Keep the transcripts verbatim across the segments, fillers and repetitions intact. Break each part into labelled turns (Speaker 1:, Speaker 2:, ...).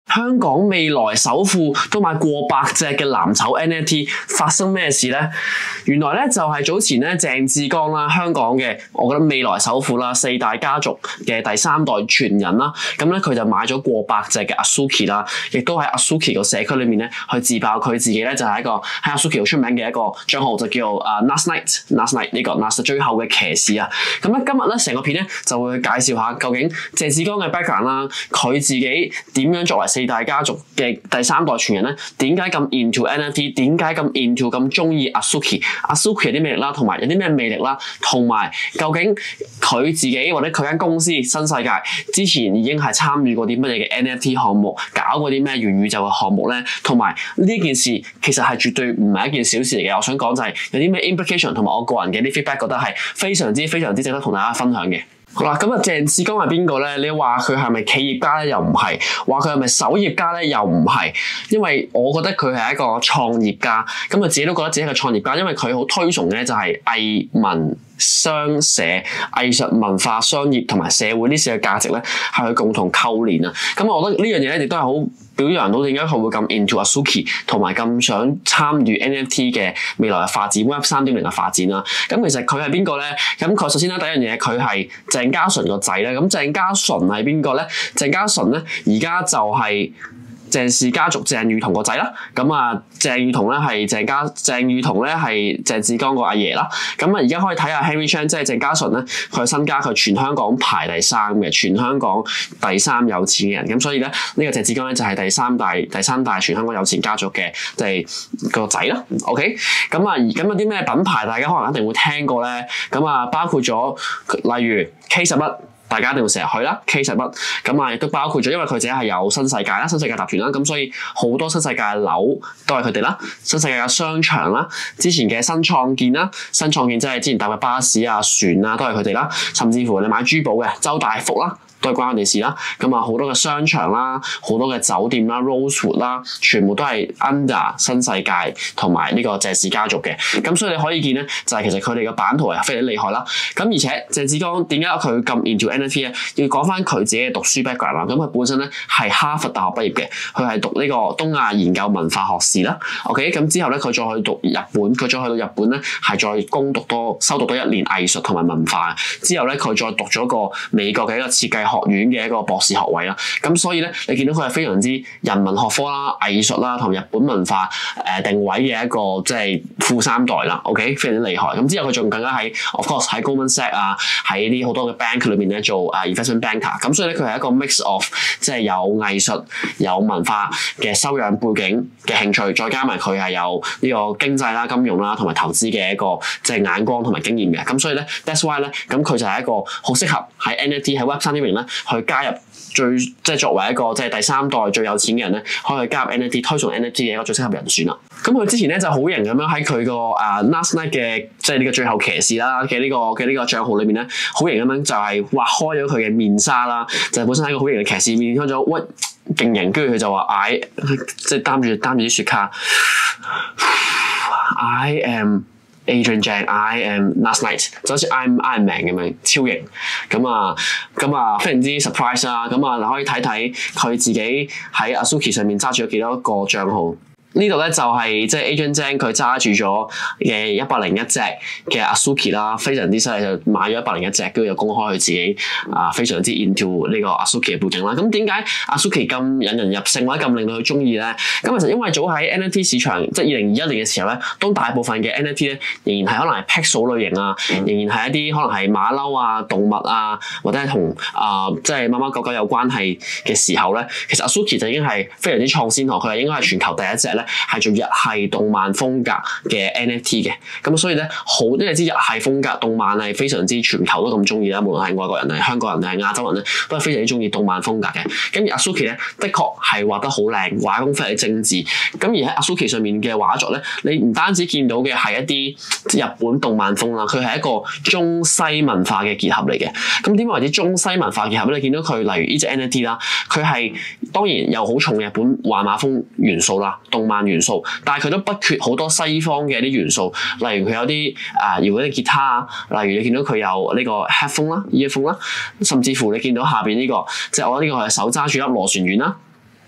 Speaker 1: 香港未來首富都買過百隻嘅藍籌 N F T， 發生咩事咧？原來咧就係早前咧鄭志剛啦，香港嘅我覺得未來首富啦，四大家族嘅第三代傳人啦，咁咧佢就買咗過百隻嘅 Azuki 啦，亦都喺 Azuki 個社區裏面咧去自爆佢自己咧就係一個喺 Azuki 好出名嘅一個賬號，就叫做啊 Last Night，Last Night 呢個 Last 最後嘅騎士啊。咁咧今日咧成個片咧就會介紹下究竟鄭志剛嘅 background 啦，佢自己點樣作為四大家族嘅第三代傳人咧，點解咁 into N F T， 點解咁 into 咁中意 Azuki，Azuki 有啲咩力啦，同埋有啲咩魅力啦，同埋究竟佢自己或者佢間公司新世界之前已經係參與過啲乜嘢嘅 N F T 項目，搞過啲咩元宇宙嘅項目咧，同埋呢件事其實係絕對唔係一件小事嚟嘅。我想講就係有啲咩 implication， 同埋我個人嘅啲 feedback 覺得係非常之非常之值得同大家分享嘅。好啦，咁啊鄭志剛係邊個咧？你話佢係咪企業家咧？又唔係；話佢係咪守業家咧？又唔係。因為我覺得佢係一個創業家，咁啊自己都覺得自己係個創業家，因為佢好推崇嘅就係藝文商社、藝術文化、商業同埋社會呢四個價值咧，係佢共同扣連啊。咁我覺得呢樣嘢咧，亦都係好表揚到點解佢會咁 into Azuki， 同埋咁想參與 N F T 嘅未來嘅發展 Web 三點零 嘅發展啦。咁其實佢係邊個咧？咁佢首先咧第一樣嘢，佢係鄭家純個仔咧。咁鄭家純係邊個咧？鄭家純咧而家就係鄭氏家族鄭裕彤個仔啦，咁啊鄭裕彤咧係鄭家鄭裕彤咧係鄭志剛個阿爺啦，咁啊而家可以睇下 Henry Chan 即係鄭家純咧，佢嘅身家佢全香港排第三嘅，全香港第三有錢嘅人，咁所以咧呢、這個鄭志剛咧就係第三大第三大全香港有錢家族嘅即係個仔啦。OK， 咁啊而咁有啲咩品牌大家可能一定會聽過咧？咁啊包括咗例如 K 十一。大家一定會成日去啦 K 十一，咁啊亦都包括咗，因為佢自己係有新世界啦、新世界集團啦，咁所以好多新世界嘅樓都係佢哋啦，新世界嘅商場啦，之前嘅新創建啦，新創建即係之前搭嘅巴士啊、船啊都係佢哋啦，甚至乎你買珠寶嘅周大福啦，都係關我哋事啦。咁啊好多嘅商場啦，好多嘅酒店啦 Rosewood 啦，全部都係 under 新世界同埋呢個鄭氏家族嘅。咁所以你可以見咧，就係、是、其實佢哋嘅版圖係非常之厲害啦。咁而且鄭志剛點解佢咁 into N F T 咧？要講翻佢自己嘅讀書 background 啦。咁佢本身咧係哈佛大學畢業嘅，佢係讀呢個東亞研究文化學士啦。OK， 咁之後咧佢再去讀日本，佢再去到日本咧係再攻讀多修讀多一年藝術同埋文化。之後咧佢再讀咗個美國嘅一個設計學院嘅一個博士學位啦，咁所以咧，你見到佢係非常之人文學科啦、藝術啦同日本文化誒定位嘅一個即係富三代啦。OK， 非常之厲害。咁之後佢仲更加喺 of course 喺 Goldman Sachs 啊，喺啲好多嘅 bank 裏面咧做誒 investment banker。咁所以咧佢係一個 mix of 即係有藝術、有文化嘅修養背景嘅興趣，再加埋佢係有呢個經濟啦、金融啦同埋投資嘅一個即係眼光同埋經驗嘅。咁所以咧 that's why 咧，咁佢就係一個好適合喺 N F T 喺 Web 三點零咧。去加入最即係作為一個即係第三代最有錢嘅人咧，可以加入 N F T 推崇 N F T 嘅一個最適合人選啦。咁佢之前咧就好型咁樣喺佢個啊 Last Night 嘅即係呢個最後騎士啦嘅呢個嘅呢個帳號裏面咧，好型咁樣就係畫開咗佢嘅面紗啦，就係、本身係一個好型嘅騎士面開咗，喂勁型，跟住佢就話 I 即係擔住擔住啲雪茄 I am Adrian Cheng，I am Last Night， 就好似 I'm Iron Man 咁樣超型，咁啊咁啊非常之 surprise 啦，咁啊可以睇睇佢自己喺 Azuki 上面揸住咗幾多個帳號。呢度咧就係即係 Adrian Cheng 佢揸住咗嘅一百零一隻嘅 Azuki 啦，非常之犀利，就買咗一百零一隻，跟住又公開佢自己啊非常之 into 呢個 Azuki 嘅背景啦。咁點解 Azuki 咁引人入勝或者咁令到佢中意咧？咁其實因為早喺 N F T 市場，即係二零二一年嘅時候咧，當大部分嘅 N F T 咧仍然係可能係 Pixel 類型啊，仍然係一啲可能係馬騮啊、動物啊，或者係同啊即係貓貓狗狗有關係嘅時候咧，其實 Azuki 就已經係非常之創先河，佢係應該係全球第一隻咧。係做日系動漫風格嘅 N F T 嘅，咁所以咧好，因為知日系風格動漫係非常之全球都咁中意啦，無論係外國人定係香港人定係亞洲人咧，都係非常之中意動漫風格嘅。咁而 Azuki 咧，的確係畫得好靚，畫工非常之精緻。咁而喺 Azuki 上面嘅畫作咧，你唔單止見到嘅係一啲日本動漫風啦，佢係一個中西文化嘅結合嚟嘅。咁點解為之中西文化結合咧？你見到佢例如呢隻 N F T 啦，佢係當然有好重嘅日本畫馬風元素啦，動漫元素，但係佢都不缺好多西方嘅啲元素，例如佢有啲啊搖嗰啲吉他啊，例如你見到佢有呢個 headphone 啦、earphone 啦，甚至乎你見到下邊呢、這個，即係我覺得呢個係手揸住粒螺旋丸啦。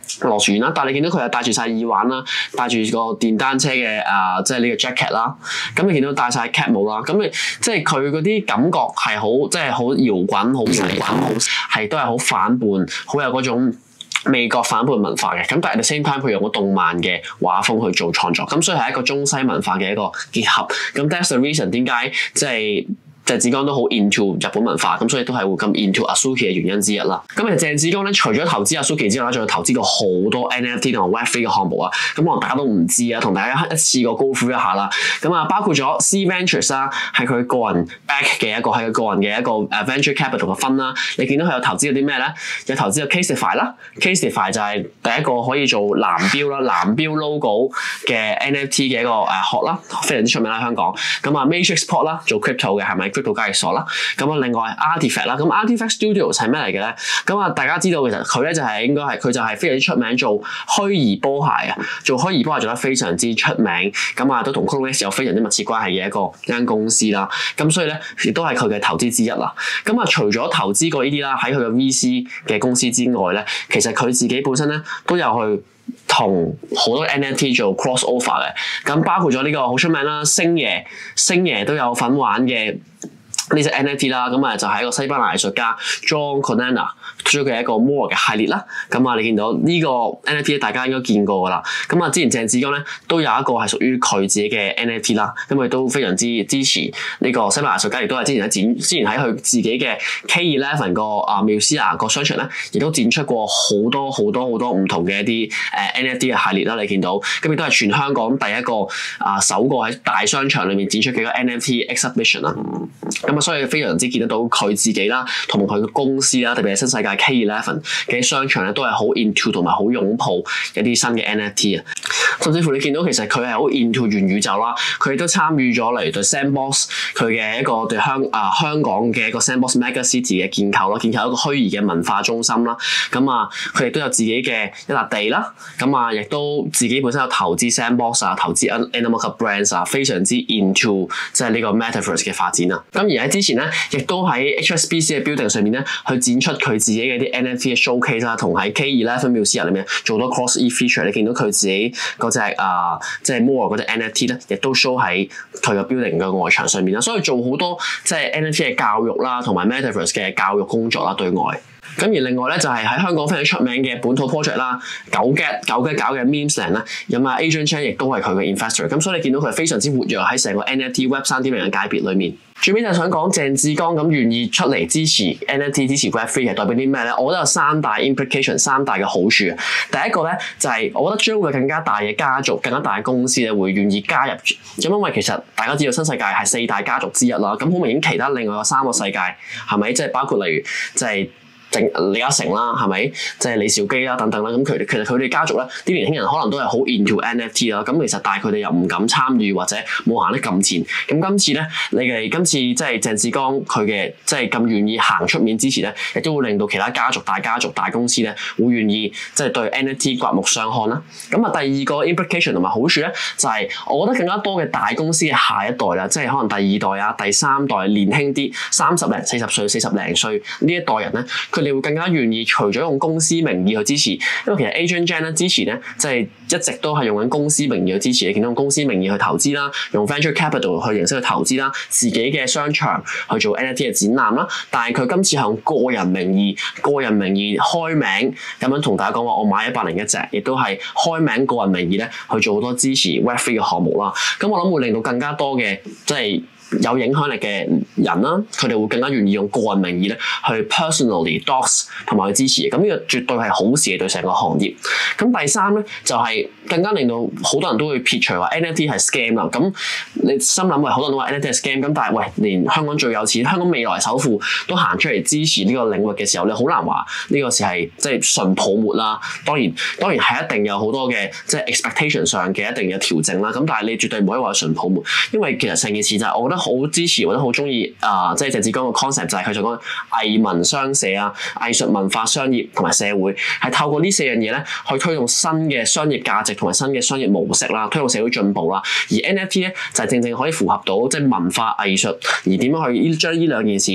Speaker 1: 螺旋啦，但係你見到佢又戴住晒耳環啦，戴住個電單車嘅啊、呃，即係呢個 jacket 啦。咁你見到戴晒 cap 帽啦，咁你即係佢嗰啲感覺係好，即係好搖滾、好搖滾、好係都係好反叛，好有嗰種美國反叛文化嘅。咁但係 at the same time 佢用個動漫嘅畫風去做創作，咁所以係一個中西文化嘅一個結合。咁 that's the reason 點解即係鄭志剛都好 into 日本文化，咁所以都係會咁 into Azuki 嘅原因之一啦。咁其實鄭志剛咧，除咗投資 Azuki 之外咧，仲有投資過好多 N F T 同埋 Web 三 嘅項目啊。咁可能大家都唔知啊，同大家一次過高呼一下啦。咁啊，包括咗 C Ventures 啦，係佢個人 back 嘅一個，係佢個人嘅一個誒 venture capital 嘅分啦。你見到佢有投資咗啲咩咧？有投資咗 Casetify 啦 ，Casetify 就係第一個可以做藍標啦、藍標 logo 嘅 N F T 嘅一個誒殼啦，非常之出名啦香港。咁啊 Matrixport 啦，做 crypto 嘅係咪？crypto 交易所啦，咁啊另外 Artifact 啦，咁 Artifact Studios 係咩嚟嘅咧？咁啊大家知道其實佢咧就係應該係佢就係非常之出名做虛擬波鞋啊，做虛擬波鞋做得非常之出名，咁啊都同 CloneX 有非常之密切關係嘅一個一間公司啦，咁所以咧亦都係佢嘅投資之一啦。咁啊除咗投資過呢啲啦，喺佢嘅 V C 嘅公司之外咧，其實佢自己本身咧都有去同好多 N F T 做 cross over 嘅，咁包括咗呢個好出名啦，星爺，星爺都有份玩嘅呢隻 N F T 啦，咁啊就係一個西班牙藝術家 John Colonna 推出嘅一個 More 嘅系列啦。咁啊，你見到呢個 N F T 大家應該見過噶啦。咁啊，之前鄭志剛咧都有一個係屬於佢自己嘅 N F T 啦，咁佢都非常之支持呢個西班牙藝術家，亦都係之前喺展，之前喺佢自己嘅 K 十一 個啊 Musea 個商場咧，亦都展出過好多好多好多唔同嘅一啲誒 N F T 嘅系列啦。你見到咁亦都係全香港第一個啊首個喺大商場裏面展出嘅一個 N F T exhibition 啦。咁啊，所以非常之見得到佢自己啦，同埋佢嘅公司啦，特別係新世界 K 十一 嘅商場咧，都係好 into 同埋好擁抱一啲新嘅 N F T 啊。甚至乎你見到其實佢係好 into 元宇宙啦，佢亦都參與咗例如對 Sandbox 佢嘅一個對香啊香港嘅一個 Sandbox Mega City 嘅建構咯，建構一個虛擬嘅文化中心啦。咁啊，佢亦都有自己嘅一笪地啦。咁啊，亦都自己本身有投資 Sandbox 啊，投資 Animal Brands 啊，非常之 into 即係呢個 Metaverse 嘅發展啊。咁而喺之前咧，亦都喺 H S B C 嘅 building 上面咧，去展出佢自己嘅啲 N F T 嘅 showcase 啦，同喺 K 十一 Musea 裏面做咗 cross E feature。你見到佢自己嗰隻啊，即係 More 嗰隻 N F T 咧，亦都 show 喺佢嘅 building 嘅外牆上面啦。所以做好多即係 N F T 嘅教育啦，同埋 Metaverse 嘅教育工作啦，對外。咁而另外咧就係喺香港非常出名嘅本土 project 啦，九 get 九 get 搞嘅 Memesland 啦，咁啊 Adrian Chan 亦都係佢嘅 investor， 咁所以你見到佢非常之活躍喺成個 N F T Web 三點零嘅界別裏面。最尾就想講鄭志剛咁願意出嚟支持 N F T 支持 Web 三係代表啲咩咧？我覺得有三大 implication， 三大嘅好處。第一個咧就係、是、我覺得將會更加大嘅家族、更加大嘅公司咧會願意加入，咁因為其實大家知道新世界係四大家族之一啦，咁好明顯其他另外有三個世界係咪？即係包括例如即係。李嘉誠啦，係咪？即係李兆基啦，等等啦。咁佢哋其實佢哋家族咧，啲年輕人可能都係好 into N F T 啦。咁其實但係佢哋又唔敢參與或者冇行得咁前。咁今次咧，你哋今次即係鄭志剛佢嘅即係咁願意行出面支持咧，亦都會令到其他家族、大家族、大公司咧會願意即係對 N F T 刮目相看啦。咁啊，第二個 implication 同埋好處咧，就係我覺得更加多嘅大公司嘅下一代啦，即係可能第二代啊、第三代年輕啲，三十零、四十歲、四十零歲呢一代人咧，佢你會更加願意除咗用公司名義去支持，因為其實 Adrian Chan 咧之前咧即係一直都係用緊公司名義去支持，你見到用公司名義去投資啦，用 venture capital 去形式去投資啦，自己嘅商場去做 N F T 嘅展覽啦，但係佢今次係用個人名義、個人名義開名咁樣同大家講話，我買一百零一隻，亦都係開名個人名義咧去做好多支持 Web 三 嘅項目啦。咁我諗會令到更加多嘅即係有影響力嘅人啦，佢哋會更加願意用個人名義咧去 personally dox 同埋去支持，咁呢個絕對係好事嘅對成個行業。咁第三咧就係、是、更加令到好多人都會撇除話 N F T 係 scam 啦。咁你心諗喂，好多人都話 N F T 係 scam，咁但係喂，連香港最有錢、香港未來首富都行出嚟支持呢個領域嘅時候，你好難話呢個事係即係純泡沫啦。當然當然係一定有好多嘅即係 expectation 上嘅一定嘅調整啦。咁但係你絕對唔可以話純泡沫，因為其實成件事就係我覺得。好支持或者好中意啊！即係鄭志剛個 concept 就係佢就講藝文商社啊、藝術文化、商業同埋社會，係透過呢四樣嘢咧去推動新嘅商業價值同埋新嘅商業模式啦，推動社會進步啦。而 N F T 咧就係正正可以符合到即係文化藝術，而點樣去將呢兩件事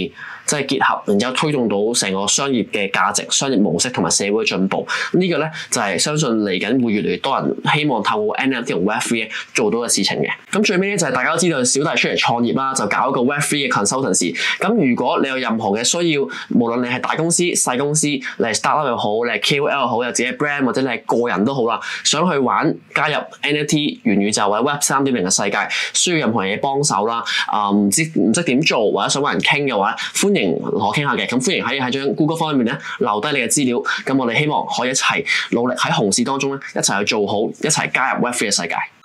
Speaker 1: 即係結合，然之後推動到成個商業嘅價值、商業模式同埋社會進步。這個、呢個咧就係、是、相信嚟緊會越嚟越多人希望透過 N F T 同 Web Three 做到嘅事情嘅。咁最尾咧就係大家都知道小弟出嚟創業啦，就搞一個 Web Three 嘅 consultancy。咁如果你有任何嘅需要，無論你係大公司、細公司，你係 startup 又好，你係 K O L 又好，有自己 brand 或者你係個人都好啦，想去玩加入 N F T 元宇宙或者 Web 三點零嘅世界，需要任何嘢幫手啦，啊、呃、唔知唔識點做或者想揾人傾嘅話，歡迎同我傾下嘅。咁歡迎喺喺張 Google Form 裏面咧留低你嘅資料。咁我哋希望可以一齊努力喺熊市當中咧一齊去做好，一齊加入 Web Three 嘅世界。